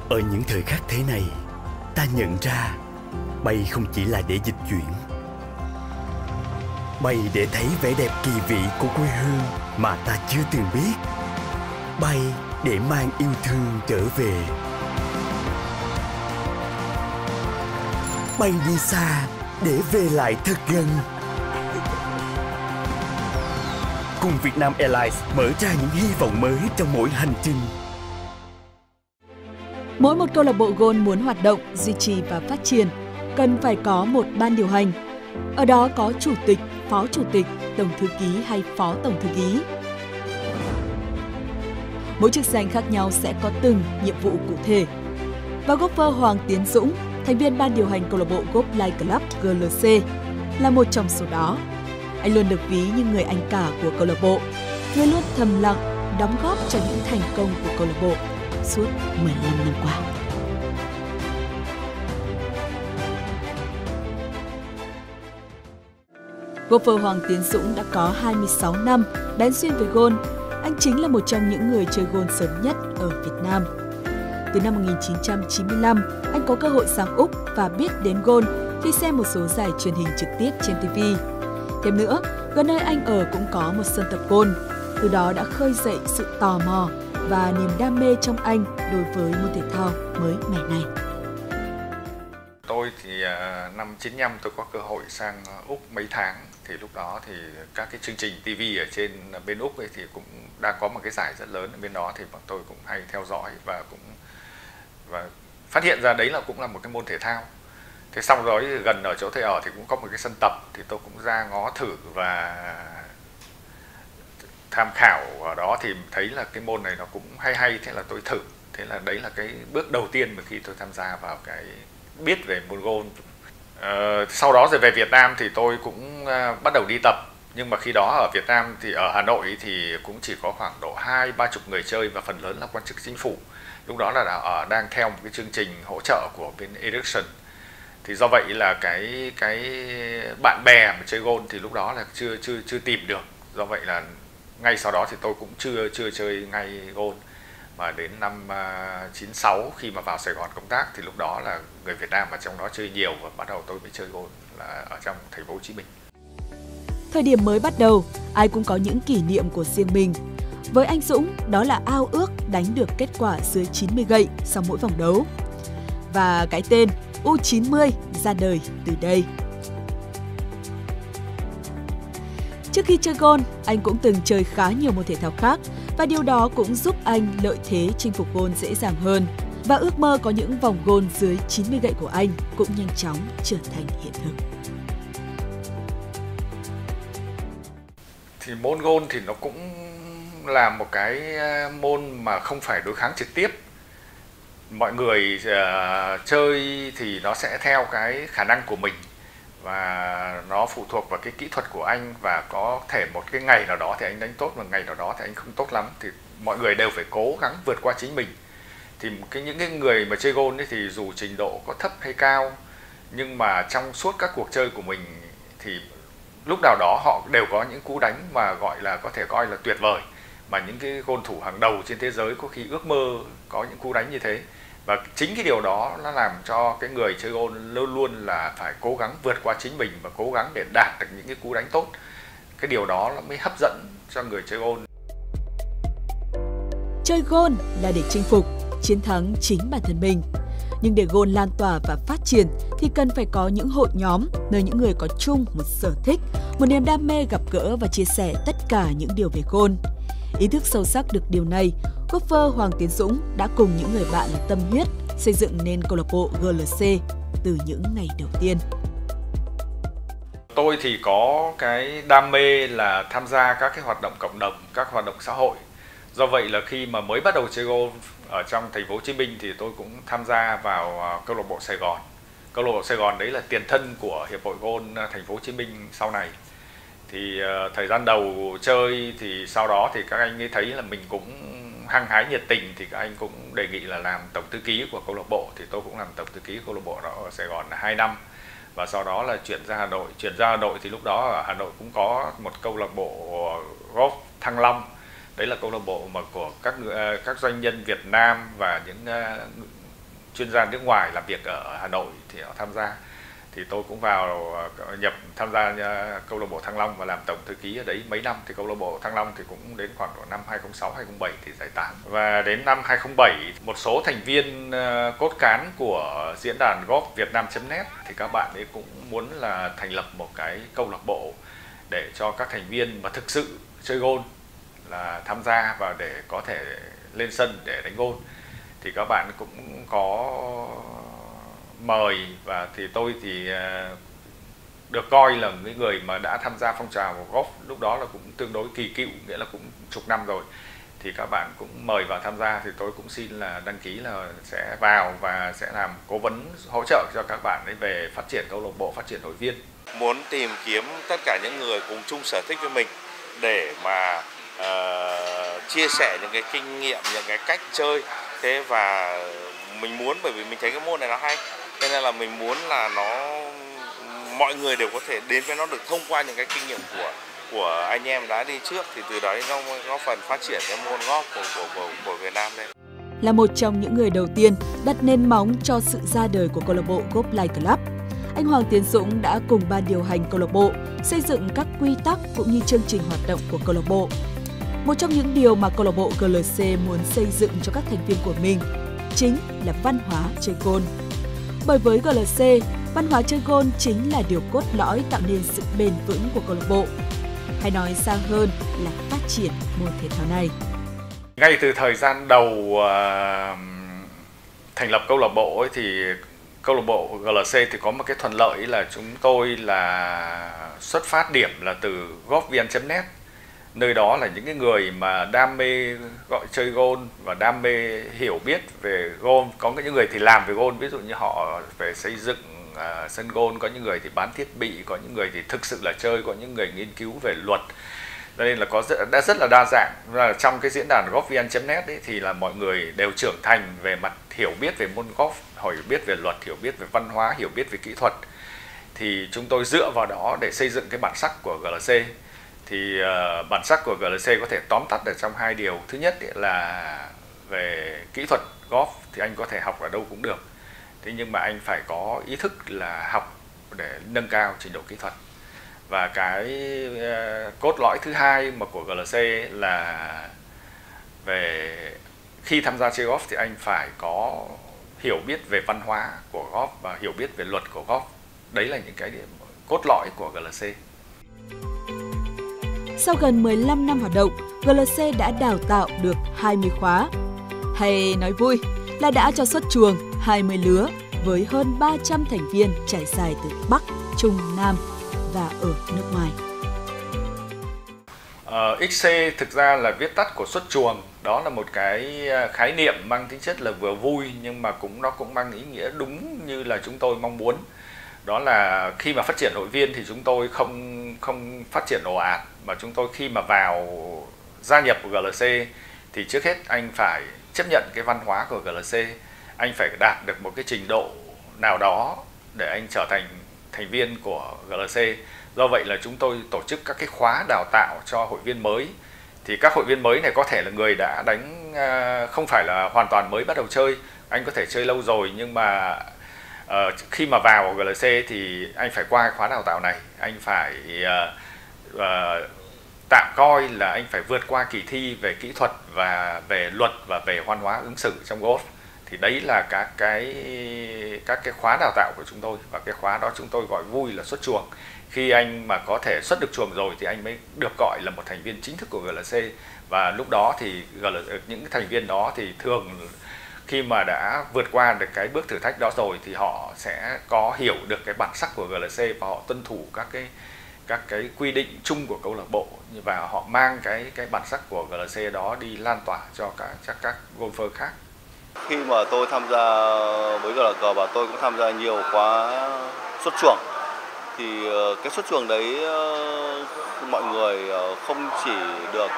Ở những thời khắc thế này, ta nhận ra bay không chỉ là để dịch chuyển, bay để thấy vẻ đẹp kỳ vị của quê hương mà ta chưa từng biết, bay để mang yêu thương trở về, bay đi xa để về lại thật gần. Cùng Vietnam Airlines mở ra những hy vọng mới trong mỗi hành trình. Mỗi một câu lạc bộ golf muốn hoạt động, duy trì và phát triển cần phải có một ban điều hành. Ở đó có chủ tịch, phó chủ tịch, tổng thư ký hay phó tổng thư ký. Mỗi chức danh khác nhau sẽ có từng nhiệm vụ cụ thể. Và golfer Hoàng Tiến Dũng, thành viên ban điều hành câu lạc bộ Golf Life Club GLC, là một trong số đó. Anh luôn được ví như người anh cả của câu lạc bộ, người luôn thầm lặng đóng góp cho những thành công của câu lạc bộ suốt 15 năm qua. Golfer Hoàng Tiến Dũng đã có 26 năm bén duyên với golf. Anh chính là một trong những người chơi golf sớm nhất ở Việt Nam. Từ năm 1995, anh có cơ hội sang Úc và biết đến golf khi xem một số giải truyền hình trực tiếp trên TV. Thêm nữa, gần nơi anh ở cũng có một sân tập golf. Từ đó đã khơi dậy sự tò mò và niềm đam mê trong anh đối với môn thể thao mới mẻ này. Tôi thì năm 95 tôi có cơ hội sang Úc mấy tháng. Thì lúc đó thì các cái chương trình TV ở trên bên Úc ấy thì cũng đang có một cái giải rất lớn ở bên đó, thì bọn tôi cũng hay theo dõi và phát hiện ra đấy là cũng là một cái môn thể thao. Thế xong rồi gần ở chỗ tôi ở thì cũng có một cái sân tập, thì tôi cũng ra ngó thử và tham khảo ở đó, thì thấy là cái môn này nó cũng hay, thế là tôi thử. Thế là đấy là cái bước đầu tiên mà khi tôi tham gia vào cái biết về môn golf. Sau đó rồi về Việt Nam thì tôi cũng bắt đầu đi tập, nhưng mà khi đó ở Việt Nam thì ở Hà Nội thì cũng chỉ có khoảng độ 20-30 người chơi và phần lớn là quan chức chính phủ. Lúc đó là đang theo một cái chương trình hỗ trợ của bên Ericsson. Thì do vậy là cái bạn bè mà chơi golf thì lúc đó là chưa tìm được. Do vậy là ngay sau đó thì tôi cũng chưa chơi ngay golf. Mà đến năm 96 khi mà vào Sài Gòn công tác thì lúc đó là người Việt Nam ở trong đó chơi nhiều, và bắt đầu tôi mới chơi golf là ở trong thành phố Hồ Chí Minh. Thời điểm mới bắt đầu, ai cũng có những kỷ niệm của riêng mình. Với anh Dũng, đó là ao ước đánh được kết quả dưới 90 gậy sau mỗi vòng đấu. Và cái tên U90 ra đời từ đây. Trước khi chơi golf, anh cũng từng chơi khá nhiều môn thể thao khác và điều đó cũng giúp anh lợi thế chinh phục golf dễ dàng hơn. Và ước mơ có những vòng golf dưới 90 gậy của anh cũng nhanh chóng trở thành hiện thực. Thì môn golf thì nó cũng là một cái môn mà không phải đối kháng trực tiếp. Mọi người chơi thì nó sẽ theo cái khả năng của mình, và nó phụ thuộc vào cái kỹ thuật của anh, và có thể một cái ngày nào đó thì anh đánh tốt, một ngày nào đó thì anh không tốt lắm, thì mọi người đều phải cố gắng vượt qua chính mình. Thì những cái người mà chơi golf ấy thì dù trình độ có thấp hay cao, nhưng mà trong suốt các cuộc chơi của mình thì lúc nào đó họ đều có những cú đánh mà gọi là có thể coi là tuyệt vời, mà những cái golf thủ hàng đầu trên thế giới có khi ước mơ có những cú đánh như thế. Và chính cái điều đó nó làm cho cái người chơi golf luôn luôn là phải cố gắng vượt qua chính mình và cố gắng để đạt được những cái cú đánh tốt. Cái điều đó nó mới hấp dẫn cho người chơi golf. Chơi golf là để chinh phục, chiến thắng chính bản thân mình. Nhưng để golf lan tỏa và phát triển thì cần phải có những hội nhóm nơi những người có chung một sở thích, một niềm đam mê gặp gỡ và chia sẻ tất cả những điều về golf. Ý thức sâu sắc được điều này, golfer Hoàng Tiến Dũng đã cùng những người bạn tâm huyết xây dựng nên câu lạc bộ GLC từ những ngày đầu tiên. Tôi thì có cái đam mê là tham gia các cái hoạt động cộng đồng, các hoạt động xã hội. Do vậy là khi mà mới bắt đầu chơi golf ở trong thành phố Hồ Chí Minh thì tôi cũng tham gia vào câu lạc bộ Sài Gòn. Câu lạc bộ Sài Gòn đấy là tiền thân của Hiệp hội Golf thành phố Hồ Chí Minh sau này. Thì thời gian đầu chơi thì sau đó thì các anh ấy thấy là mình cũng hăng hái nhiệt tình, thì các anh cũng đề nghị là làm tổng thư ký của câu lạc bộ. Thì tôi cũng làm tổng thư ký câu lạc bộ đó ở Sài Gòn là 2 năm. Và sau đó là chuyển ra Hà Nội. Chuyển ra Hà Nội thì lúc đó ở Hà Nội cũng có một câu lạc bộ golf Thăng Long. Đấy là câu lạc bộ mà của các doanh nhân Việt Nam và những chuyên gia nước ngoài làm việc ở Hà Nội thì họ tham gia. Thì tôi cũng vào tham gia câu lạc bộ Thăng Long và làm tổng thư ký ở đấy mấy năm. Thì câu lạc bộ Thăng Long thì cũng đến khoảng năm 2006 2007 thì giải tán. Và đến năm 2007 một số thành viên cốt cán của diễn đàn golf Vietnam.net thì các bạn ấy cũng muốn là thành lập một cái câu lạc bộ để cho các thành viên mà thực sự chơi golf là tham gia và để có thể lên sân để đánh golf. Thì các bạn cũng có mời, và thì tôi thì được coi là những người mà đã tham gia phong trào golf lúc đó là cũng tương đối kỳ cựu, nghĩa là cũng chục năm rồi. Thì các bạn cũng mời vào tham gia, thì tôi cũng xin là đăng ký là sẽ vào và sẽ làm cố vấn hỗ trợ cho các bạn ấy về phát triển câu lạc bộ, phát triển hội viên. Muốn tìm kiếm tất cả những người cùng chung sở thích với mình để mà chia sẻ những cái kinh nghiệm, những cái cách chơi. Thế và mình muốn, bởi vì mình thấy cái môn này nó hay, cho nên là mình muốn là mọi người đều có thể đến với nó được thông qua những cái kinh nghiệm của anh em đã đi trước, thì từ đấy nó góp phần phát triển cái môn golf của Việt Nam lên. Là một trong những người đầu tiên đặt nền móng cho sự ra đời của câu lạc bộ Golf Life Club, anh Hoàng Tiến Dũng đã cùng ban điều hành câu lạc bộ xây dựng các quy tắc cũng như chương trình hoạt động của câu lạc bộ. Một trong những điều mà câu lạc bộ GLC muốn xây dựng cho các thành viên của mình chính là văn hóa chơi golf. Bởi với GLC, văn hóa chơi golf chính là điều cốt lõi tạo nên sự bền vững của câu lạc bộ. Hay nói xa hơn là phát triển môn thể thao này. Ngay từ thời gian đầu thành lập câu lạc bộ ấy, thì câu lạc bộ GLC thì có một cái thuận lợi là chúng tôi là xuất phát điểm là từ golfvn.net. Nơi đó là những cái người mà đam mê chơi golf và đam mê hiểu biết về golf. Có những người thì làm về golf, ví dụ như họ về xây dựng sân golf, có những người thì bán thiết bị, có những người thì thực sự là chơi, có những người nghiên cứu về luật. Cho nên là đã rất là đa dạng. Và trong cái diễn đàn golfvn.net ấy, thì là mọi người đều trưởng thành về mặt hiểu biết về môn golf, hiểu biết về luật, hiểu biết về văn hóa, hiểu biết về kỹ thuật. Thì chúng tôi dựa vào đó để xây dựng cái bản sắc của GLC. Thì bản sắc của GLC có thể tóm tắt ở trong hai điều. Thứ nhất là về kỹ thuật golf thì anh có thể học ở đâu cũng được. Thế nhưng mà anh phải có ý thức là học để nâng cao trình độ kỹ thuật. Và cái cốt lõi thứ hai mà của GLC là về khi tham gia chơi golf thì anh phải có hiểu biết về văn hóa của golf và hiểu biết về luật của golf. Đấy là những cái điểm cốt lõi của GLC. Sau gần 15 năm hoạt động, GLC đã đào tạo được 20 khóa. Hay nói vui là đã cho xuất chuồng 20 lứa với hơn 300 thành viên trải dài từ Bắc, Trung, Nam và ở nước ngoài. XC thực ra là viết tắt của xuất chuồng. Đó là một cái khái niệm mang tính chất là vừa vui nhưng mà nó cũng mang ý nghĩa đúng như là chúng tôi mong muốn. Đó là khi mà phát triển hội viên thì chúng tôi không phát triển ồ ạt, mà chúng tôi khi mà gia nhập của GLC thì trước hết anh phải chấp nhận cái văn hóa của GLC, anh phải đạt được một cái trình độ nào đó để anh trở thành thành viên của GLC. Do vậy là chúng tôi tổ chức các cái khóa đào tạo cho hội viên mới. Thì các hội viên mới này có thể là người đã đánh, không phải là hoàn toàn mới bắt đầu chơi, anh có thể chơi lâu rồi, nhưng mà khi mà vào GLC thì anh phải qua khóa đào tạo này, anh phải tạm coi là anh phải vượt qua kỳ thi về kỹ thuật và về luật và về văn hóa ứng xử trong golf. Thì đấy là các cái khóa đào tạo của chúng tôi, và cái khóa đó chúng tôi gọi vui là xuất chuồng. Khi anh mà có thể xuất được chuồng rồi thì anh mới được gọi là một thành viên chính thức của GLC. Và lúc đó thì những thành viên đó thì thường khi mà đã vượt qua được cái bước thử thách đó rồi thì họ sẽ có hiểu được cái bản sắc của GLC và họ tuân thủ các cái quy định chung của câu lạc bộ, và họ mang cái bản sắc của GLC đó đi lan tỏa cho các golfer khác. Khi mà tôi tham gia với GLC và tôi cũng tham gia nhiều khóa xuất chuồng, thì cái xuất chuồng đấy mọi người không chỉ được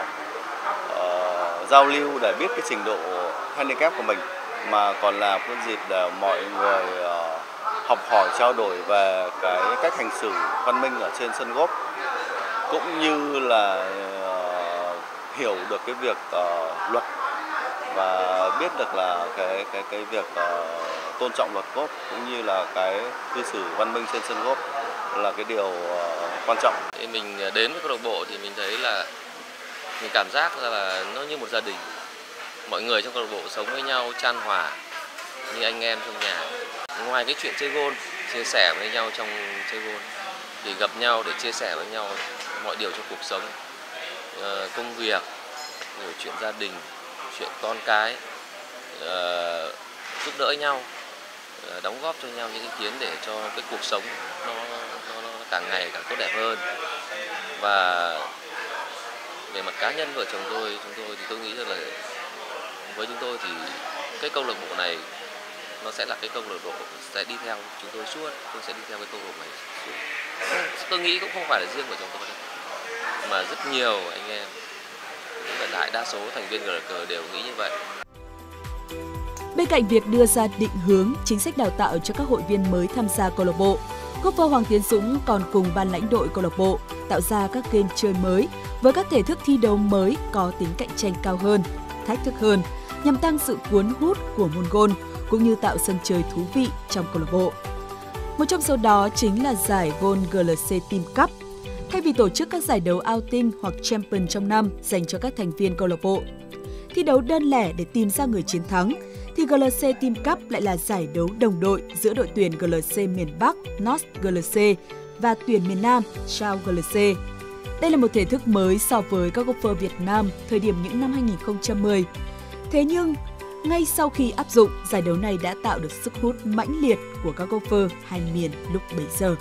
giao lưu để biết cái trình độ handicap của mình, mà còn là một dịp để mọi người học hỏi, trao đổi về cái cách hành xử văn minh ở trên sân golf, cũng như là hiểu được cái việc luật và biết được là cái việc tôn trọng luật golf cũng như là cái cư xử văn minh trên sân golf là cái điều quan trọng. Mình đến với câu lạc bộ thì mình thấy là mình cảm giác là nó như một gia đình. Mọi người trong câu lạc bộ sống với nhau chan hòa như anh em trong nhà. Ngoài cái chuyện chơi golf, chia sẻ với nhau trong chơi golf thì gặp nhau để chia sẻ với nhau mọi điều trong cuộc sống, công việc, rồi chuyện gia đình, chuyện con cái, giúp đỡ nhau, đóng góp cho nhau những ý kiến để cho cái cuộc sống nó càng ngày càng tốt đẹp hơn. Và về mặt cá nhân vợ chồng tôi, chúng tôi thì tôi nghĩ rằng là với chúng tôi thì cái câu lạc bộ này nó sẽ là cái câu lạc bộ sẽ đi theo chúng tôi suốt, tôi sẽ đi theo cái câu lạc bộ này suốt. Tôi nghĩ cũng không phải là riêng của chúng tôi đâu, mà rất nhiều anh em, và đại đa số thành viên GLC đều nghĩ như vậy. Bên cạnh việc đưa ra định hướng, chính sách đào tạo cho các hội viên mới tham gia câu lạc bộ, golfer Hoàng Tiến Dũng còn cùng ban lãnh đội câu lạc bộ tạo ra các game chơi mới với các thể thức thi đấu mới có tính cạnh tranh cao hơn, thách thức hơn, nhằm tăng sự cuốn hút của môn golf cũng như tạo sân chơi thú vị trong câu lạc bộ. Một trong số đó chính là giải golf GLC Team Cup. Thay vì tổ chức các giải đấu outing hoặc champion trong năm dành cho các thành viên câu lạc bộ, thi đấu đơn lẻ để tìm ra người chiến thắng, thì GLC Team Cup lại là giải đấu đồng đội giữa đội tuyển GLC miền Bắc North GLC và tuyển miền Nam South GLC. Đây là một thể thức mới so với các golfer Việt Nam thời điểm những năm 2010. Thế nhưng, ngay sau khi áp dụng, giải đấu này đã tạo được sức hút mãnh liệt của các golfer hai miền lúc bấy giờ.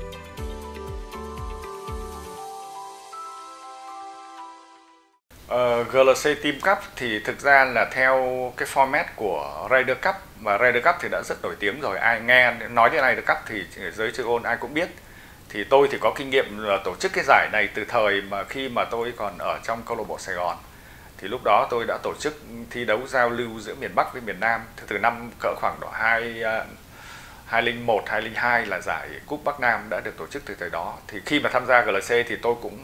GLC Team Cup thì thực ra là theo cái format của Ryder Cup, và Ryder Cup thì đã rất nổi tiếng rồi, ai nghe nói đến Ryder Cup thì giới chơi golf ai cũng biết. Thì tôi thì có kinh nghiệm là tổ chức cái giải này từ thời mà khi mà tôi còn ở trong câu lạc bộ Sài Gòn. Thì lúc đó tôi đã tổ chức thi đấu giao lưu giữa miền Bắc với miền Nam từ năm cỡ khoảng độ 2001, 2002 là giải Cúp Bắc Nam đã được tổ chức từ thời đó. Thì khi mà tham gia GLC thì tôi cũng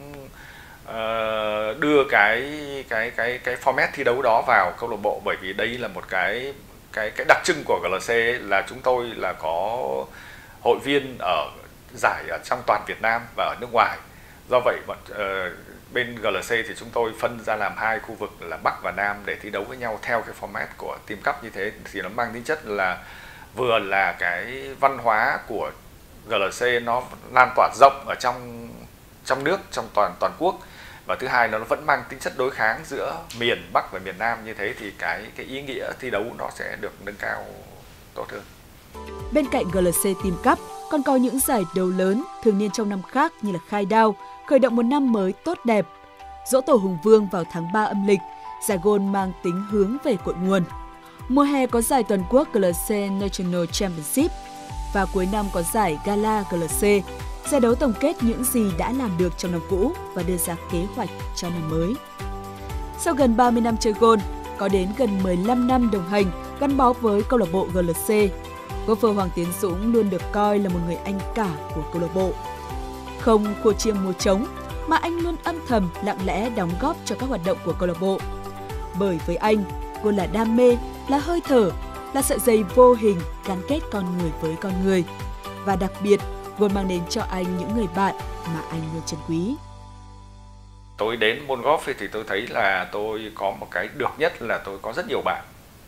đưa cái format thi đấu đó vào câu lạc bộ, bởi vì đây là một cái đặc trưng của GLC là chúng tôi là có hội viên ở giải ở trong toàn Việt Nam và ở nước ngoài. Do vậy bên GLC thì chúng tôi phân ra làm hai khu vực là Bắc và Nam để thi đấu với nhau theo cái format của Team Cup như thế, thì nó mang tính chất là vừa là cái văn hóa của GLC nó lan tỏa rộng ở trong nước, trong toàn quốc, và thứ hai nó vẫn mang tính chất đối kháng giữa miền Bắc và miền Nam, như thế thì cái ý nghĩa thi đấu nó sẽ được nâng cao tốt hơn. Bên cạnh GLC Team Cup còn có những giải đấu lớn thường niên trong năm khác như là Khai Đao, khởi động một năm mới tốt đẹp, Giỗ Tổ Hùng Vương vào tháng 3 âm lịch, giải golf mang tính hướng về cội nguồn. Mùa hè có giải toàn quốc GLC National Championship và cuối năm có giải Gala GLC, giải đấu tổng kết những gì đã làm được trong năm cũ và đưa ra kế hoạch cho năm mới. Sau gần 30 năm chơi golf, có đến gần 15 năm đồng hành gắn bó với câu lạc bộ GLC, golfer Hoàng Tiến Dũng luôn được coi là một người anh cả của câu lạc bộ. Không khua chiêng múa trống, mà anh luôn âm thầm lặng lẽ đóng góp cho các hoạt động của câu lạc bộ. Bởi với anh, golf là đam mê, là hơi thở, là sợi dây vô hình gắn kết con người với con người. Và đặc biệt, golf mang đến cho anh những người bạn mà anh luôn trân quý. Tôi đến môn golf thì tôi thấy là tôi có một cái được nhất là tôi có rất nhiều bạn.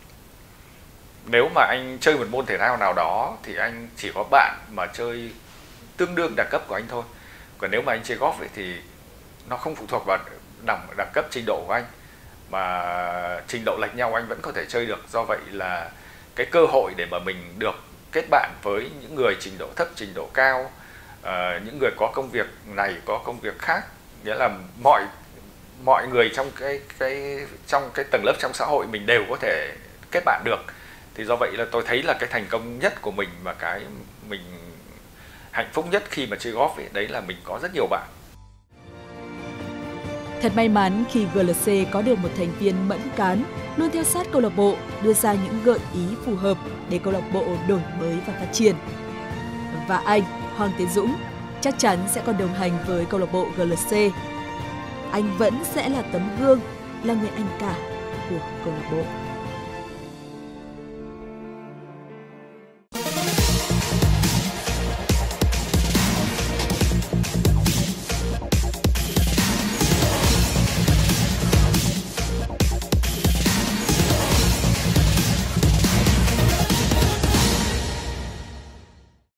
Nếu mà anh chơi một môn thể thao nào đó thì anh chỉ có bạn mà chơi tương đương đẳng cấp của anh thôi. Còn nếu mà anh chơi golf thì nó không phụ thuộc vào đẳng cấp trình độ của anh, mà trình độ lệch nhau anh vẫn có thể chơi được. Do vậy là cái cơ hội để mà mình được kết bạn với những người trình độ thấp, trình độ cao, những người có công việc này, có công việc khác, nghĩa là mọi người trong cái tầng lớp trong xã hội mình đều có thể kết bạn được. Thì do vậy là tôi thấy là cái thành công nhất của mình và cái mình hạnh phúc nhất khi mà chơi golf ấy, đấy là mình có rất nhiều bạn. Thật may mắn khi GLC có được một thành viên mẫn cán, luôn theo sát câu lạc bộ, đưa ra những gợi ý phù hợp để câu lạc bộ đổi mới và phát triển. Và anh, Hoàng Tiến Dũng, chắc chắn sẽ còn đồng hành với câu lạc bộ GLC. Anh vẫn sẽ là tấm gương, là người anh cả của câu lạc bộ.